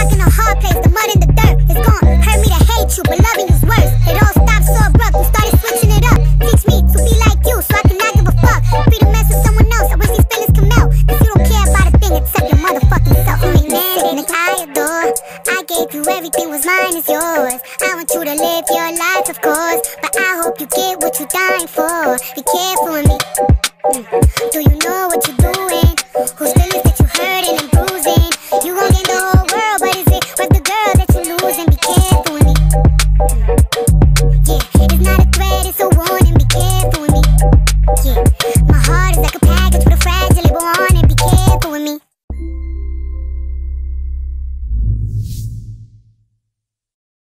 stuck in a hard place, the mud and the dirt. It's gon' hurt me to hate you, but loving you's worse. It all stopped so abrupt, we started switching it up. Teach me to be like you, so I can not give a fuck. Free to mess with someone else, I wish these feelings could melt. Cause you don't care about a thing except your motherfucking self. You ain't man in the I adore. I gave you everything, was mine is yours. I want you to live your life, of course, but I hope you get what you're dying for. Be careful and